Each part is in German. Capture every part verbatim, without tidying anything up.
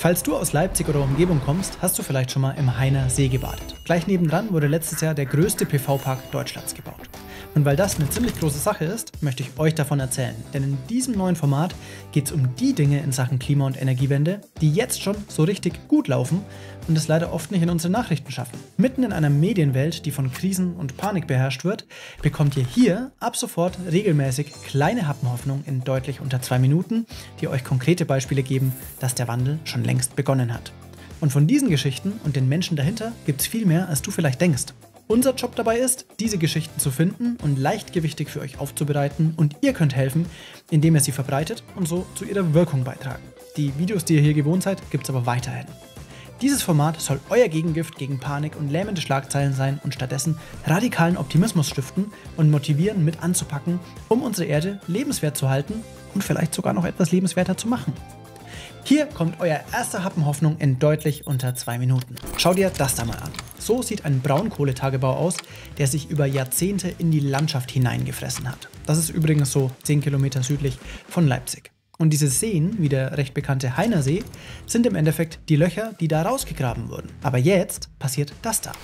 Falls du aus Leipzig oder Umgebung kommst, hast du vielleicht schon mal im Hainer See gebadet. Gleich nebendran wurde letztes Jahr der größte P V-Park Deutschlands gebaut. Und weil das eine ziemlich große Sache ist, möchte ich euch davon erzählen. Denn in diesem neuen Format geht es um die Dinge in Sachen Klima- und Energiewende, die jetzt schon so richtig gut laufen und es leider oft nicht in unsere Nachrichten schaffen. Mitten in einer Medienwelt, die von Krisen und Panik beherrscht wird, bekommt ihr hier ab sofort regelmäßig kleine Happen Hoffnung in deutlich unter zwei Minuten, die euch konkrete Beispiele geben, dass der Wandel schon längst begonnen hat. Und von diesen Geschichten und den Menschen dahinter gibt es viel mehr, als du vielleicht denkst. Unser Job dabei ist, diese Geschichten zu finden und leichtgewichtig für euch aufzubereiten, und ihr könnt helfen, indem ihr sie verbreitet und so zu ihrer Wirkung beitragen. Die Videos, die ihr hier gewohnt seid, gibt es aber weiterhin. Dieses Format soll euer Gegengift gegen Panik und lähmende Schlagzeilen sein und stattdessen radikalen Optimismus stiften und motivieren, mit anzupacken, um unsere Erde lebenswert zu halten und vielleicht sogar noch etwas lebenswerter zu machen. Hier kommt euer erster Happen Hoffnung in deutlich unter zwei Minuten. Schau dir das da mal an. So sieht ein Braunkohletagebau aus, der sich über Jahrzehnte in die Landschaft hineingefressen hat. Das ist übrigens so zehn Kilometer südlich von Leipzig. Und diese Seen, wie der recht bekannte Hainer See, sind im Endeffekt die Löcher, die da rausgegraben wurden. Aber jetzt passiert das da.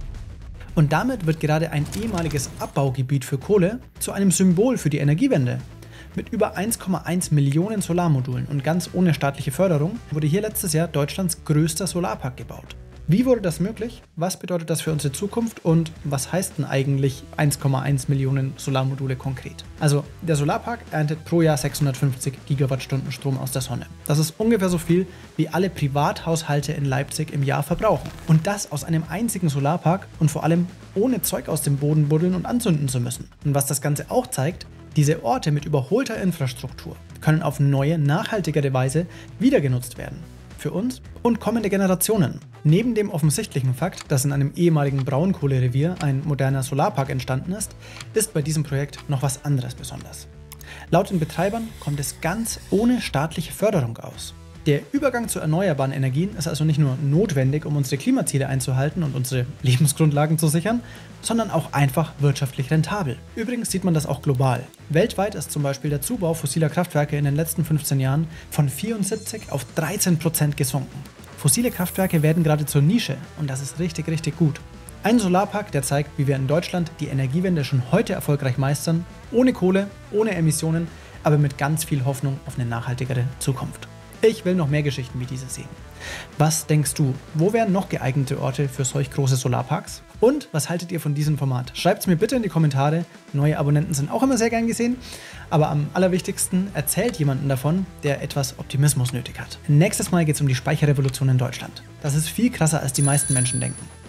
Und damit wird gerade ein ehemaliges Abbaugebiet für Kohle zu einem Symbol für die Energiewende. Mit über eins Komma eins Millionen Solarmodulen und ganz ohne staatliche Förderung wurde hier letztes Jahr Deutschlands größter Solarpark gebaut. Wie wurde das möglich? Was bedeutet das für unsere Zukunft? Und was heißt denn eigentlich eins Komma eins Millionen Solarmodule konkret? Also der Solarpark erntet pro Jahr sechshundertfünfzig Gigawattstunden Strom aus der Sonne. Das ist ungefähr so viel, wie alle Privathaushalte in Leipzig im Jahr verbrauchen. Und das aus einem einzigen Solarpark und vor allem ohne Zeug aus dem Boden buddeln und anzünden zu müssen. Und was das Ganze auch zeigt: Diese Orte mit überholter Infrastruktur können auf neue, nachhaltigere Weise wieder genutzt werden. Für uns und kommende Generationen. Neben dem offensichtlichen Fakt, dass in einem ehemaligen Braunkohlerevier ein moderner Solarpark entstanden ist, ist bei diesem Projekt noch was anderes besonders. Laut den Betreibern kommt es ganz ohne staatliche Förderung aus. Der Übergang zu erneuerbaren Energien ist also nicht nur notwendig, um unsere Klimaziele einzuhalten und unsere Lebensgrundlagen zu sichern, sondern auch einfach wirtschaftlich rentabel. Übrigens sieht man das auch global. Weltweit ist zum Beispiel der Zubau fossiler Kraftwerke in den letzten fünfzehn Jahren von vierundsiebzig auf dreizehn Prozent gesunken. Fossile Kraftwerke werden gerade zur Nische und das ist richtig, richtig gut. Ein Solarpark, der zeigt, wie wir in Deutschland die Energiewende schon heute erfolgreich meistern, ohne Kohle, ohne Emissionen, aber mit ganz viel Hoffnung auf eine nachhaltigere Zukunft. Ich will noch mehr Geschichten wie diese sehen. Was denkst du? Wo wären noch geeignete Orte für solch große Solarparks? Und was haltet ihr von diesem Format? Schreibt es mir bitte in die Kommentare. Neue Abonnenten sind auch immer sehr gern gesehen. Aber am allerwichtigsten, erzählt jemanden davon, der etwas Optimismus nötig hat. Nächstes Mal geht es um die Speicherrevolution in Deutschland. Das ist viel krasser, als die meisten Menschen denken.